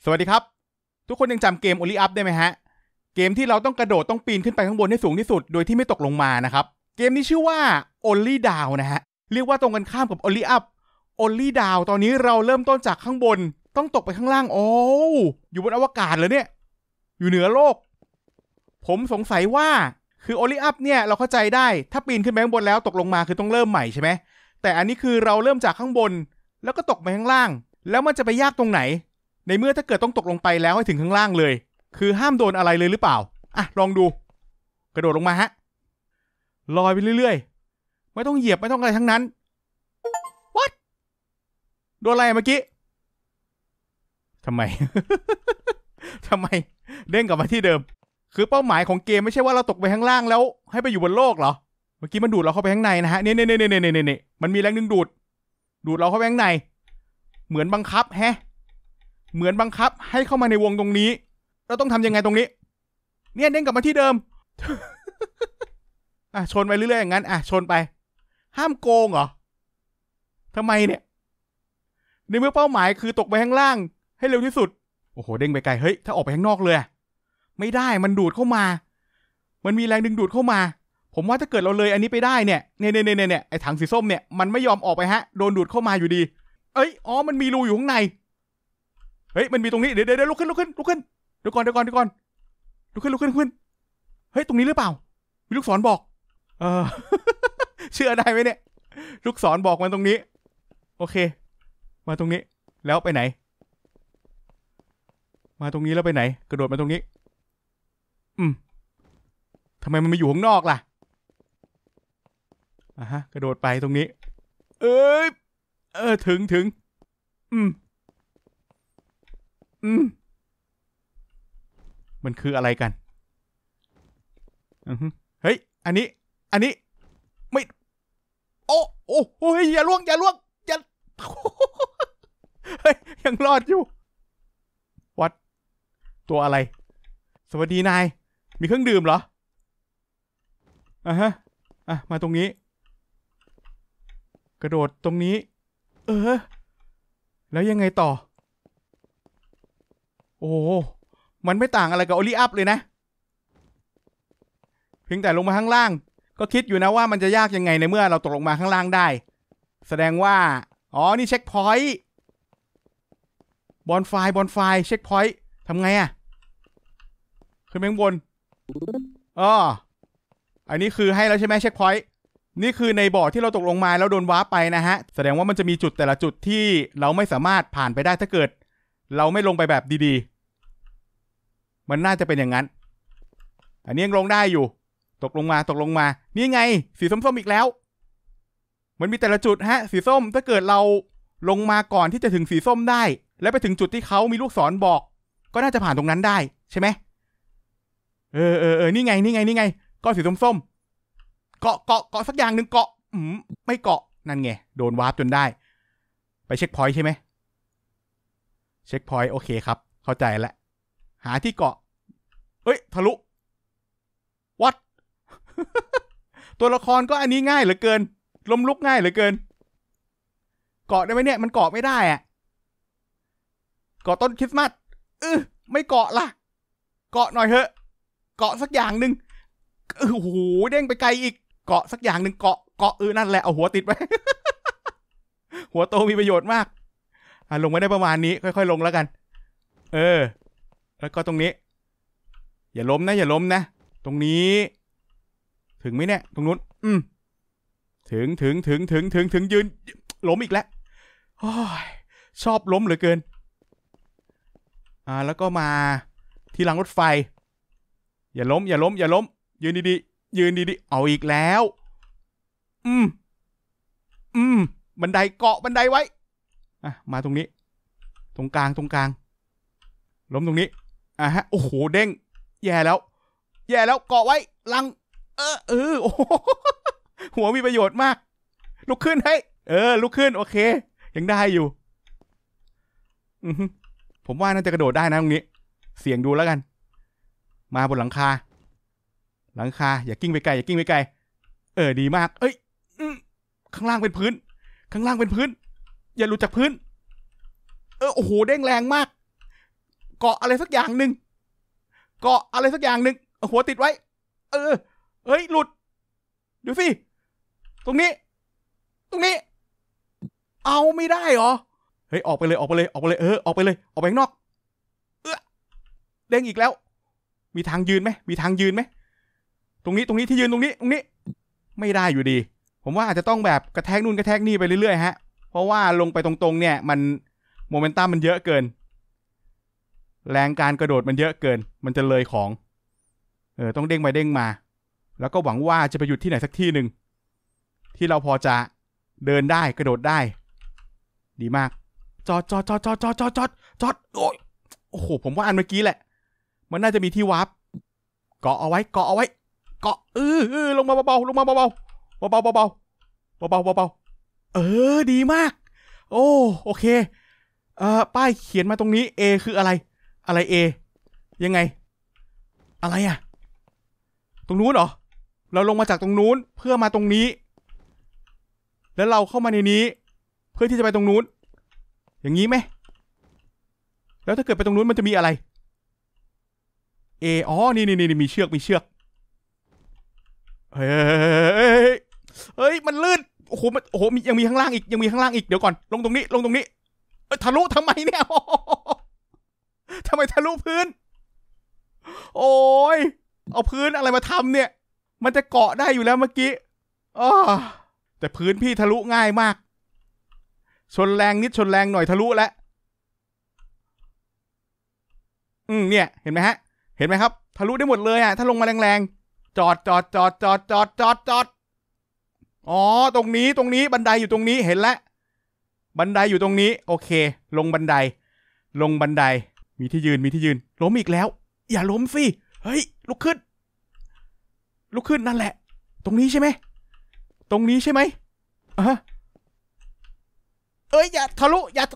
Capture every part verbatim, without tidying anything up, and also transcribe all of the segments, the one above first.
สวัสดีครับทุกคนยังจำเกม Only Up ได้ไหมฮะเกมที่เราต้องกระโดดต้องปีนขึ้นไปข้างบนให้สูงที่สุดโดยที่ไม่ตกลงมานะครับเกมนี้ชื่อว่า Only Down นะฮะเรียกว่าตรงกันข้ามกับ Only Up Only Down ตอนนี้เราเริ่มต้นจากข้างบนต้องตกไปข้างล่างโอ้อยู่บนอวกาศเลยเนี่ยอยู่เหนือโลกผมสงสัยว่าคือ Only Up เนี่ยเราเข้าใจได้ถ้าปีนขึ้นไปข้างบนแล้วตกลงมาคือต้องเริ่มใหม่ใช่ไหมแต่อันนี้คือเราเริ่มจากข้างบนแล้วก็ตกไปข้างล่างแล้วมันจะไปยากตรงไหนในเมื่อถ้าเกิดต้องตกลงไปแล้วให้ถึงข้างล่างเลยคือห้ามโดนอะไรเลยหรือเปล่าอ่ะลองดูกระโดดลงมาฮะลอยไปเรื่อยๆไม่ต้องเหยียบไม่ต้องอะไรทั้งนั้น What โดนอะไรเมื่อกี้ทำไม ทำไมเด้งกลับมาที่เดิมคือเป้าหมายของเกมไม่ใช่ว่าเราตกไปข้างล่างแล้วให้ไปอยู่บนโลกเหรอเมื่อกี้มันดูดเราเข้าไปข้างในนะฮะเนี่ยเนี่ยเนี่ยเนี่ยเนี่ยมันมีแรงดึงดูดดูดเราเข้าไปข้างในเหมือนบังคับแฮะเหมือนบังคับให้เข้ามาในวงตรงนี้เราต้องทำยังไงตรงนี้เนี่ยเด้งกลับมาที่เดิม อ่ะชนไปเรื่อยๆอย่างนั้นอ่ะชนไปห้ามโกงเหรอทำไมเนี่ยในเมื่อเป้าหมายคือตกไปข้างล่างให้เร็วที่สุดโอ้โหเด้งไปไกลเฮ้ยถ้าออกไปข้างนอกเลยไม่ได้มันดูดเข้ามามันมีแรงดึงดูดเข้ามาผมว่าถ้าเกิดเราเลยอันนี้ไปได้เนี่ยเนี่ยเนี่ยเนี่ยเนี่ยไอ้ถังสีส้มเนี่ยมันไม่ยอมออกไปฮะโดนดูดเข้ามาอยู่ดีเอ้ยอ๋อมันมีรูอยู่ข้างในเฮ้ยมันมีตรงนี้เดี๋ยวเดี๋ยวลุกขึ้นลุกขึ้นลุกขึ้นเดี๋ยวก่อนเดี๋ยวก่อนเดี๋ยวก่อนลุกขึ้นลุกขึ้นลุกขึ้นเฮ้ยตรงนี้หรือเปล่ามีลูกศรบอกเออ เชื่อได้ไหมเนี่ยลูกศรบอกมาตรงนี้โอเคมาตรงนี้แล้วไปไหนมาตรงนี้แล้วไปไหนกระโดดมาตรงนี้อืมทำไมมันมาอยู่ข้างนอกล่ะอ่ะฮะกระโดดไปตรงนี้เอ้ยเออถึงถึงอืมอืมมันคืออะไรกันอือฮึเฮ้ยอันนี้อันนี้ไม่โอ้โอ้โอ้ยอย่าล่วงอย่าล่วงอย่าเฮ้ยยังรอดอยู่วัดตัวอะไรสวัสดีนายมีเครื่องดื่มเหรออ่ะฮะอ่ะมาตรงนี้กระโดดตรงนี้เออแล้วยังไงต่อโอ้มันไม่ต่างอะไรกับ Only Up เลยนะเพียงแต่ลงมาข้างล่างก็คิดอยู่นะว่ามันจะยากยังไงในเมื่อเราตกลงมาข้างล่างได้แสดงว่าอ๋อนี่เช็คพอยต์บอนไฟบอนไฟเช็คพอยต์ทำไงอ่ะขึ้นไปข้างบนอ๋ออันนี้คือให้แล้วใช่ไหมเช็คพอยต์นี่คือในบ่อที่เราตกลงมาแล้วโดนวาร์ปไปนะฮะแสดงว่ามันจะมีจุดแต่ละจุดที่เราไม่สามารถผ่านไปได้ถ้าเกิดเราไม่ลงไปแบบดีๆมันน่าจะเป็นอย่างนั้นอันนี้ยังลงได้อยู่ตกลงมาตกลงมานี่ไงสีส้มๆอีกแล้วมันมีแต่ละจุดฮะสีส้มถ้าเกิดเราลงมาก่อนที่จะถึงสีส้มได้แล้วไปถึงจุดที่เขามีลูกศรบอกก็น่าจะผ่านตรงนั้นได้ใช่ไหมเออเออเออนี่ไงนี่ไงนี่ไงก็สีส้มๆเกาะเกาะเกาะสักอย่างหนึ่งเกาะอืมไม่เกาะนั่นไงโดนวาร์ปจนได้ไปเช็คพอยต์ใช่ไหมเช็คพอยต์โอเคครับเข้าใจแล้วหาที่เกาะเอ้ยทะลุวัด ตัวละครก็อันนี้ง่ายเหลือเกินล้มลุกง่ายเหลือเกินเกาะได้ไหมเนี่ยมันเกาะไม่ได้อะเกาะต้นคริสต์มาสเออไม่เกาะล่ะเกาะหน่อยเถอะเกาะสักอย่างหนึ่งโอ้โหเด้งไปไกลอีกเกาะสักอย่างหนึ่งเกาะเกาะเออนั่นแหละเอาหัวติดไว้ หัวโตมีประโยชน์มากอ่ะลงมาได้ประมาณนี้ค่อยๆลงแล้วกันเออแล้วก็ตรงนี้อย่าล้มนะอย่าล้มนะตรงนี้ถึงไหมเนี่ยตรงนู้นอืมถึงถึงถึงถึงถึงถึงยืนล้มอีกแล้วโอ้ยชอบล้มเหลือเกินอ่าแล้วก็มาที่รางรถไฟอย่าล้มอย่าล้มอย่าล้มยืนดีๆยืนดีๆเอาอีกแล้วอืมอืมบันไดเกาะบันไดไว้อ่ะมาตรงนี้ตรงกลางตรงกลางล้มตรงนี้อ่ะฮะโอ้โหเด้งแย่แล้วแย่แล้วเกาะไว้ลังเออเออโอ้หัวมีประโยชน์มากลุกขึ้นให้เออลุกขึ้นโอเคยังได้อยู่อือผมว่าน่าจะกระโดดได้นะตรงนี้เสี่ยงดูแล้วกันมาบนหลังคาหลังคาอย่ากิ้งไปไกลอย่ากิ้งไปไกลเออดีมากเอ้ยข้างล่างเป็นพื้นข้างล่างเป็นพื้นอย่าหลุดจากพื้นเออโอ้โหเด้งแรงมากเกาะอะไรสักอย่างหนึ่งเกาะอะไรสักอย่างหนึ่งหัวติดไว้เออเฮ้ยหลุดดูสิตรงนี้ตรงนี้เอาไม่ได้หรอเฮ้ยออกไปเลยออกไปเลยออกไปเลยเออออกไปเลยออกไปข้างนอกเออเด้งอีกแล้วมีทางยืนไหมมีทางยืนไหมตรงนี้ตรงนี้ที่ยืนตรงนี้ตรงนี้ไม่ได้อยู่ดีผมว่าอาจจะต้องแบบกระแทกนู่นกระแทกนี่ไปเรื่อยๆฮะเพราะว่าลงไปตรงๆเนี่ยมันโมเมนตัมมันเยอะเกินแรงการกระโดดมันเยอะเกินมันจะเลยของเออต้องเด้งไปเด้งมาแล้วก็หวังว่าจะไปหยุดที่ไหนสักที่หนึ่งที่เราพอจะเดินได้กระโดดได้ดีมากจอดจอดจอดจอดจอดจอดจอดจอดโอ้ยโอ้โหผมว่าอันเมื่อกี้แหละมันน่าจะมีที่วาร์ปเกาะเอาไว้เกาะเอาไว้เกาะเออเออลงมาเบาๆลงมาเบาๆเบาๆเบาๆเบาๆเบาๆเบาๆเออดีมากโอ้โอเคเอ่อป้ายเขียนมาตรงนี้ A คืออะไรอะไร A ยังไงอะไรอ่ะตรงนู้นเหรอเราลงมาจากตรงนู้นเพื่อมาตรงนี้แล้วเราเข้ามาในนี้เพื่อที่จะไปตรงนู้นอย่างนี้ไหมแล้วถ้าเกิดไปตรงนู้นมันจะมีอะไร A อ๋อนี่นี่นี่มีเชือกมีเชือกเฮ้ยเฮ้ยมันลื่นโอ้โหมันโอ้โหมียังมีข้างล่างอีกยังมีข้างล่างอีกเดี๋ยวก่อนลงตรงนี้ลงตรงนี้เอ้ยทะลุทำไมเนี่ยทำไมทะลุพื้นโอ้ยเอาพื้นอะไรมาทำเนี่ยมันจะเกาะได้อยู่แล้วเมื่อกี้อ๋อแต่พื้นพี่ทะลุง่ายมากชนแรงนิดชนแรงหน่อยทะลุแล้วอืมเนี่ยเห็นไหมฮะเห็นไหมครับทะลุได้หมดเลยอ่ะถ้าลงมาแรงๆจอดจอดจอดจอดจอดจอดจอดอ๋อตรงนี้ตรงนี้บันไดอยู่ตรงนี้เห็นแล้วบันไดอยู่ตรงนี้โอเคลงบันไดลงบันไดมีที่ยืนมีที่ยืนล้มอีกแล้วอย่าล้มสิเฮ้ยลุกขึ้นลุกขึ้นนั่นแหละตรงนี้ใช่ไหมตรงนี้ใช่ไหมอ่ะเอ้ยอย่าทะลุอย่า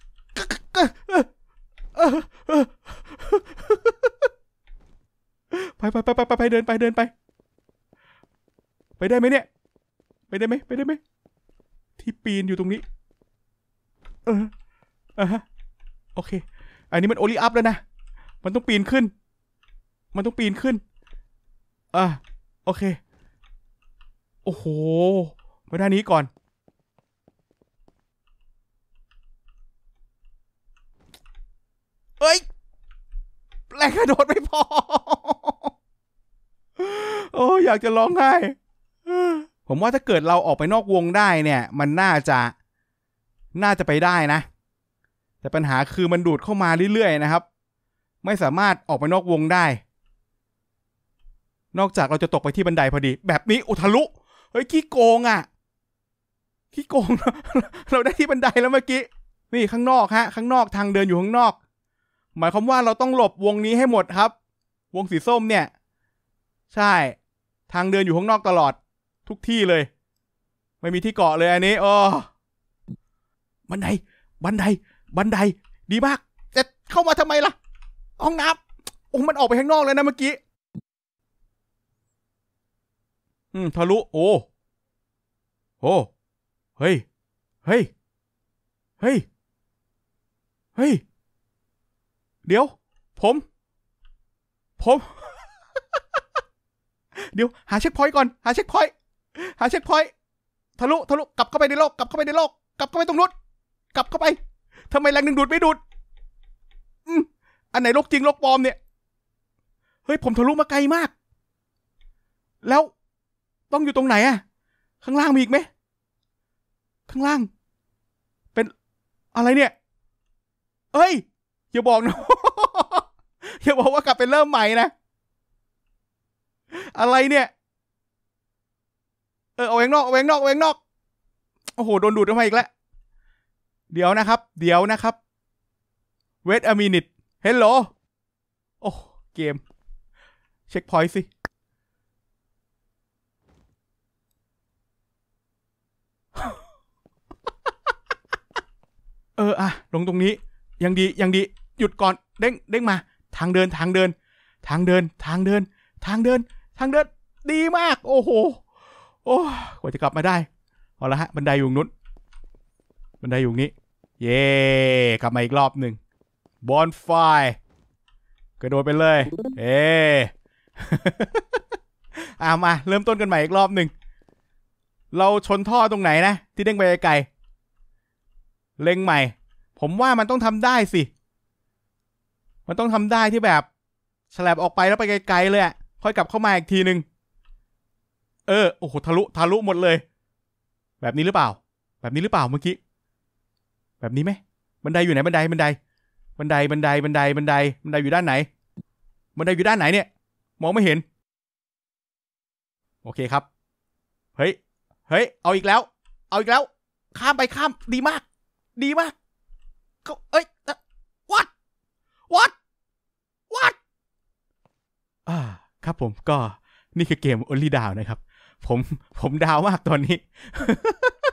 ไปไปไปไปไปเดินไปเดินไปไปได้ไหมเนี่ยไปได้ไหมไปได้ไหมที่ปีนอยู่ตรงนี้เอออ่ะฮะโอเคอันนี้มันโอลิอัพแล้วนะมันต้องปีนขึ้นมันต้องปีนขึ้นอ่ะโอเคโอ้โหมาด้านนี้ก่อนเอ้ยแรงกระโดดไม่พอโอ้อยากจะร้องไห้ผมว่าถ้าเกิดเราออกไปนอกวงได้เนี่ยมันน่าจะน่าจะไปได้นะแต่ปัญหาคือมันดูดเข้ามาเรื่อยๆนะครับไม่สามารถออกไปนอกวงได้นอกจากเราจะตกไปที่บันไดพอดีแบบนี้อุทะลุเฮ้ยขี้โกงอ่ะขี้โกง เราได้ที่บันไดแล้วเมื่อกี้นี่ข้างนอกฮะข้างนอกทางเดินอยู่ข้างนอกหมายความว่าเราต้องหลบวงนี้ให้หมดครับวงสีส้มเนี่ยใช่ทางเดินอยู่ข้างนอกตลอดทุกที่เลยไม่มีที่เกาะเลยอันนี้อ๋อบันไดบันไดบันไดดีมากจะเข้ามาทำไมล่ะห้องน้ำโอ้มันออกไปข้างนอกเลยนะเมื่อกี้อืมทะลุโอ้โอ้เฮ้ยเฮ้ยเฮ้ยเฮ้ยเดี๋ยวผมผม เดี๋ยวหาเช็คพอยต์ก่อนหาเช็คพอยต์หาเช็คพอยต์ทะลุทะลุกลับเข้าไปในโลกกลับเข้าไปในโลกกลับเข้าไปตรงนู้นกลับเข้าไปทำไมแรงดึงดูดไม่ดูดอืมอันไหนโลกจริงโลกปลอมเนี่ยเฮ้ยผมทะลุมาไกลมากแล้วต้องอยู่ตรงไหนอะข้างล่างมีอีกไหมข้างล่างเป็นอะไรเนี่ยเอ้ยอย่าบอกนะ อย่าบอกว่ากลับไปเริ่มใหม่นะอะไรเนี่ยเออเอาแหวงนอกเอาแหวงนอกเอาแหวงนอกโอ้โหโดนดูดออกมาอีกแล้วเดี๋ยวนะครับเดี๋ยวนะครับ wait a minute hello โอ้เกมเช็คพอยต์สิเอออะลงตรงนี้ยังดียังดีหยุดก่อนเด้งเด้งมาทางเดินทางเดินทางเดินทางเดินทางเดินทางเดินดีมากโอ้โหโอ้กว่าจะกลับมาได้เอาละฮะบันไดอยู่นู้นบันไดอยู่นี้เย่กลับมาอีกรอบหนึ่งบอนไฟกระโดดไปเลยเอ อ่ามาเริ่มต้นกันใหม่อีกรอบหนึ่งเราชนท่อตรงไหนนะที่เด้งไปไกลเล็งใหม่ผมว่ามันต้องทำได้สิมันต้องทำได้ที่แบบฉลับออกไปแล้วไปไกลๆเลยอ่ะค่อยกลับเข้ามาอีกทีนึงเออโอ้โหทะลุทะลุหมดเลยแบบนี้หรือเปล่าแบบนี้หรือเปล่าเมื่อกี้แบบนี้ไหมบันไดอยู่ไหนบันไดบันไดบันไดบันไดบันไดบันไดบันไดอยู่ด้านไหนบันไดอยู่ด้านไหนเนี่ยมองไม่เห็นโอเคครับเฮ้ยเฮ้ยเอาอีกแล้วเอาอีกแล้วข้ามไปข้ามดีมากดีมากเขาเอ้ย what what what อ่าครับผมก็นี่คือเกม Only Down นะครับผมผมดาวมากตอนนี้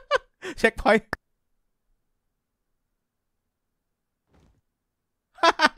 เช็คพอยต์